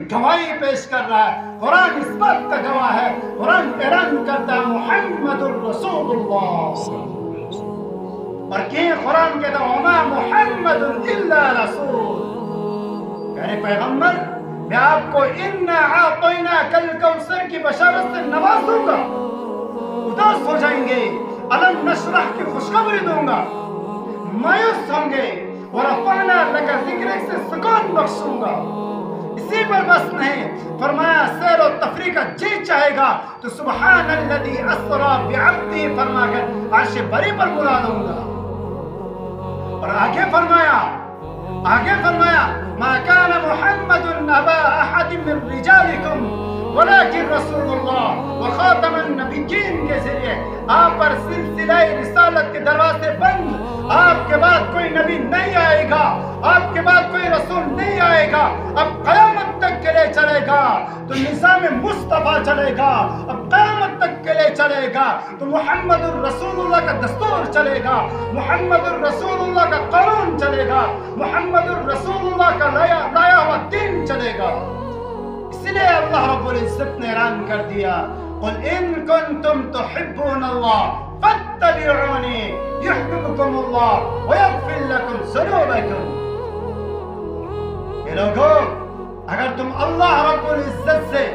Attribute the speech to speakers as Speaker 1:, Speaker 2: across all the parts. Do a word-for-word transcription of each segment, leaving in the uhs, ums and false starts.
Speaker 1: گواہی پیش کر رہا ہے، قرآن اس بات کا گواہ ہے، قرآن اعلان کرتا ہے محمد الرسول اللہ، اور کہ قرآن کہتا ہے وما محمد الا رسول، پیارے پیغمبر میں آپ کو انا اعطیناک الکوثر کی بشارت سے نوازوں گا، اداس ہو جائیں گے، الم نشرح کی خوشخبری دوں گا، مایوس ہوں گے، ورفعنا لک ذکرک سے سکون بخشوں گا، اسی پر بس نہیں، فرمایا سیر و تفریح کا جی چاہے گا تو سبحان الذی اسری بعبدہ فرما کر عرش بری پر بلا دوں گا، اور آگے فرمایا آگے فرمایا ما کان محمد ابا احد من رجالکم ولكن رسول اللہ وخاتم النبیین کے ذریعے آپ پر سلسلہ رسالت کے دروازے بند، آپ کے بعد کوئی نبی نہیں آئے گا، آپ کے بعد کوئی رسول نہیں آئے گا، اب قیامت تک کے لیے چلے گا تو نظام مصطفیٰ چلے گا، اب قیامت تک کے لیے چلے گا تو محمد الرسول اللہ کا دستور چلے گا، محمد الرسول اللہ کا قانون چلے گا، محمد الرسول اللہ کا لایا لایا ہوا دین چلے گا۔ اس لیے اللہ رب العزت نے اعلان کر دیا قل ان کنتم تحبون اللہ فاتبعونی یحببکم اللہ ویغفر لکم ذنوبکم۔ اے لوگوں، اگر تم اللہ رب العزت سے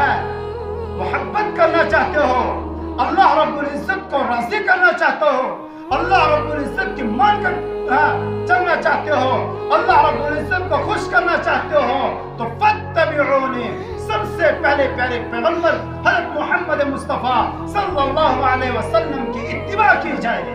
Speaker 1: محبت کرنا چاہتے ہو، اللہ رب العزت کو راضی کرنا چاہتے ہو، اللہ رب العزت کی مان کر چلنا چاہتے ہو، اللہ رب العزت کو خوش کرنا چاہتے ہو تو فاتبعونی، سب سے پہلے پیارے پیغمبر حضرت محمد مصطفیٰ صلی اللہ علیہ وسلم کی اتباع کی جائے،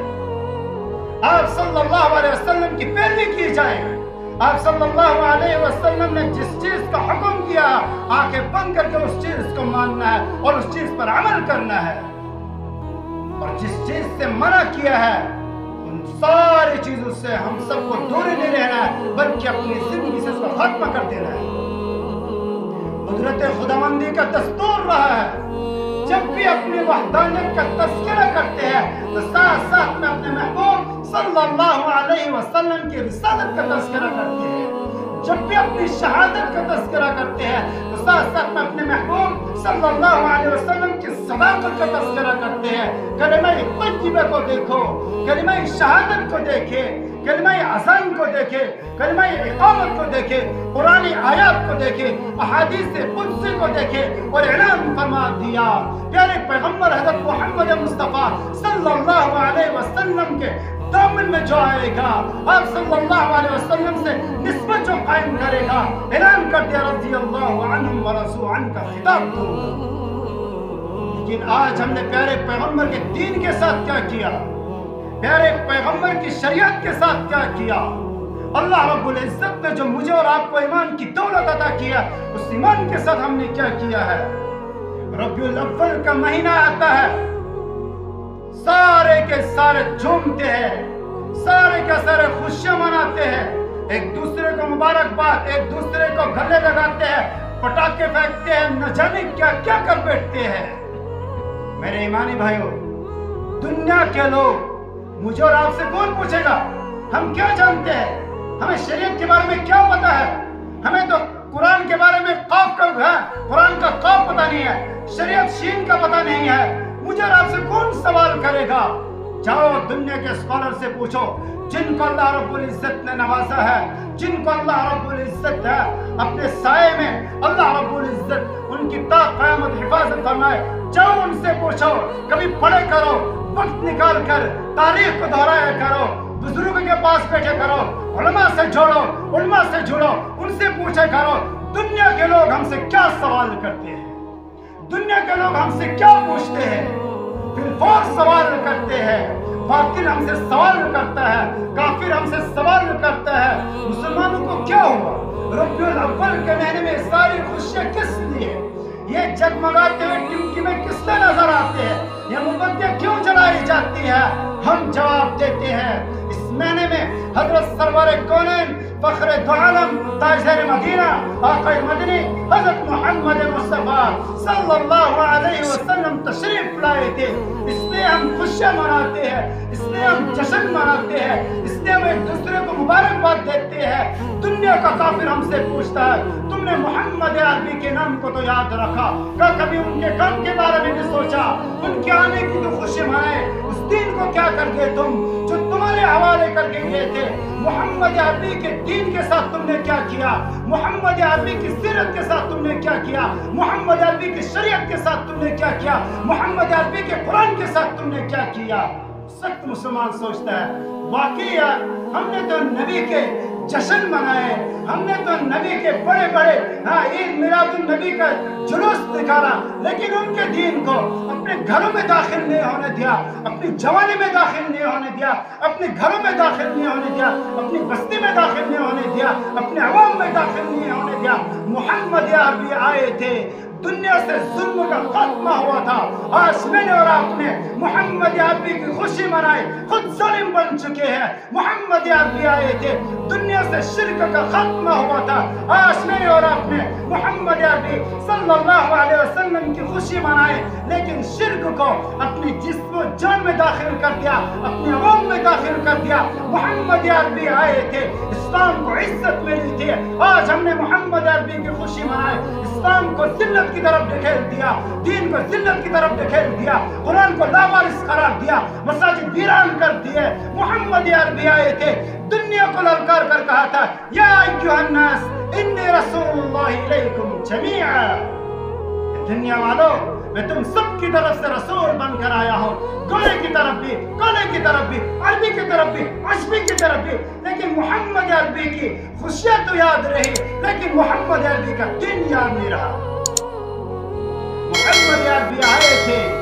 Speaker 1: آپ صلی اللہ علیہ وسلم کی پیروی کی جائے، آپ صلی اللہ علیہ وسلم نے جس چیز کا حکم کیا آنکھیں بند کر کے اس چیز کو ماننا ہے اور اس چیز پر عمل کرنا ہے، اور جس چیز سے منع کیا ہے ان ساری چیزوں سے ہم سب کو دور نہیں رہنا ہے بلکہ اپنی زندگی سے اس کو ختم کر دینا ہے۔ قدرت خداوندی کا دستور رہا ہے جب بھی اپنی وحدانیت کا تذکرہ کرتے ہیں تو ساتھ ساتھ میں اپنے محبوب صلی اللہ علیہ وسلم کی رسالت کا تذکرہ کرتے ہیں، جب بھی اپنی شہادت کا تذکرہ کرتے ہیں تو ساتھ ساتھ میں اپنے محبوب صلی اللہ علیہ وسلم کی صداقت کا تذکرہ کرتے ہیں۔ کلمہ طیبہ کو دیکھو، کلمہ شہادت کو دیکھے، کلمہ اذان کو دیکھے، کلمہ اقامت کو دیکھے، قرآن آیات کو دیکھے، احادیث قدسی کو دیکھے، اور اعلان فرما دیا پیارے پیغمبر حضرت محمد مصطفیٰ صلی اللہ علیہ وسلم کے دامن میں جو آئے گا، آپ صلی اللہ علیہ وسلم سے نسبت جو قائم کرے گا، اعلان کر دیا رضی اللہ عنہم ورضوا عنہ کا خطاب دوں گا۔ لیکن آج ہم نے پیارے پیغمبر کے دین کے ساتھ کیا کیا، پیارے پیغمبر کی شریعت کے ساتھ کیا کیا؟ اللہ رب العزت نے جو مجھے اور آپ کو ایمان کی دولت عطا کیا، اس ایمان کے ساتھ ہم نے کیا کیا ہے؟ ربیع الاول کا مہینہ آتا ہے، سارے کے سارے جھومتے ہیں، سارے کے سارے خوشیاں مناتے ہیں، ایک دوسرے کو مبارکباد، ایک دوسرے کو گلے لگاتے ہیں، پٹاخے پھینکتے ہیں، نہ جانے کیا کیا کر بیٹھتے ہیں۔ میرے ایمانی بھائیوں، دنیا کے لوگ مجھے اور آپ سے کون پوچھے گا؟ ہم کیا جانتے ہیں؟ ہمیں شریعت کے بارے میں کیا پتا ہے؟ ہمیں تو قرآن کے بارے میں قاف کا ہے، قرآن کا قاف پتا نہیں ہے، شریعت شین کا پتا نہیں ہے، مجھے اور آپ سے کون سوال کرے گا؟ جاؤ دنیا کے اسکالر سے پوچھو، جن کو اللہ رب العزت نے نوازا ہے، جن کو اللہ رب العزت ہے اپنے سائے میں اللہ رب العزت ان کی تا قیامت حفاظت فرمائے، جاؤ ان سے پوچھو، کبھی پڑھے کرو، وقت نکال کر تاریخ کو دہرایا کرو، بزرگوں کے پاس بیٹھے کرو، علماء سے جوڑو، علماء سے جڑو، ان سے پوچھے کرو دنیا کے لوگ ہم سے کیا سوال کرتے ہیں، دنیا کے لوگ ہم سے کیا پوچھتے ہیں، پھر فور سوال کرتے ہیں، باطل ہم سے سوال کرتا ہے، کافر ہم سے سوال کرتا ہے، مسلمانوں کو کیا ہوا؟ ربیع الاول کے مہینے میں ساری خوشیاں کس لیے؟ یہ جگمگاتے ہوئے ٹمکی میں کس لیے نظر آتے ہیں؟ یہ موم بتیاں کیوں جلائی جاتی ہے؟ ہم جواب دیتے ہیں اس مہینے میں حضرت سرور کونین فخر دو عالم تاجدار مدینہ آقا مدنی حضرت محمد مصطفیٰ صلی اللہ علیہ وسلم تشریف لائے تھے، اس لیے ہم خوشیاں مناتے ہیں، اس لیے ہم جشن مناتے ہیں، اس لیے ہم ایک دوسرے کو مبارکباد دیتے ہیں۔ دنیا کا کافر ہم سے پوچھتا ہے تم نے محمد عربی کے نام کو تو یاد رکھا، کیا کبھی ان کے کام کے بارے میں بھی سوچا؟ ان کے آنے کی تو خوشی منائے، اس دین کو کیا کر گئے تم جو تمہارے حوالے کر کے گئے تھے؟ محمد عربی کے دین کے ساتھ تم نے کیا کیا؟ محمد عربی کی سیرت کے ساتھ تم نے کیا کیا؟ محمد عربی کی شریعت کے ساتھ تم نے کیا کیا؟ محمد عربی کے قرآن کے ساتھ تم نے کیا کیا؟ سخت مسلمان سوچتا ہے واقعی ہم نے تو نبی کے جشن منائے، ہم نے تو نبی کے بڑے بڑے ہاں عید میلاد النبی کا جلوس نکالا، لیکن ان کے دین کو اپنے گھروں میں داخل نہیں ہونے دیا، اپنی جوانی میں داخل نہیں ہونے دیا، اپنے گھروں میں داخل نہیں ہونے دیا، اپنی بستی میں داخل نہیں ہونے دیا، اپنے عوام میں داخل نہیں ہونے دیا۔ محمد عربی آئے تھے، دنیا سے ظلم کا خاتمہ ہوا تھا، آج میں نے اور آپ نے محمد عربی کی خوشی منائی، خود ظالم بن چکے ہیں۔ محمد عربی آئے تھے، دنیا سے شرک کا خاتمہ ہوا تھا، آج میں نے اور آپ نے محمد عربی صلی اللہ علیہ وسلم کی خوشی منائی، لیکن شرک کو اپنی جسم و جان میں داخل کر دیا، اپنے عوام میں داخل کر دیا۔ محمد عربی آئے تھے، اسلام کو عزت ملی تھی، آج ہم نے محمد عربی کی خوشی منائی، اسلام کو ذلت کی طرف ڈھکیل دیا، دین کو ذلت کی طرف ڈھکیل دیا، قرآن کو لاوارث قرار دیا، مساجد ویران کر دیے۔ محمد عربی آئے تھے، دنیا کو للکار کر کہا تھا یا ایھا الناس انی رسول اللہ الیکم جمیعا، دنیا والوں میں تم سب کی طرف سے رسول بن کر آیا ہوں، گورے کی طرف بھی، کالے کی طرف بھی، عربی کی طرف بھی، عجمی کی طرف بھی، لیکن محمد عربی کی خوشیاں تو یاد رہی، لیکن محمد عربی کا دین یاد نہیں رہا۔ محمد عربی آئے تھے،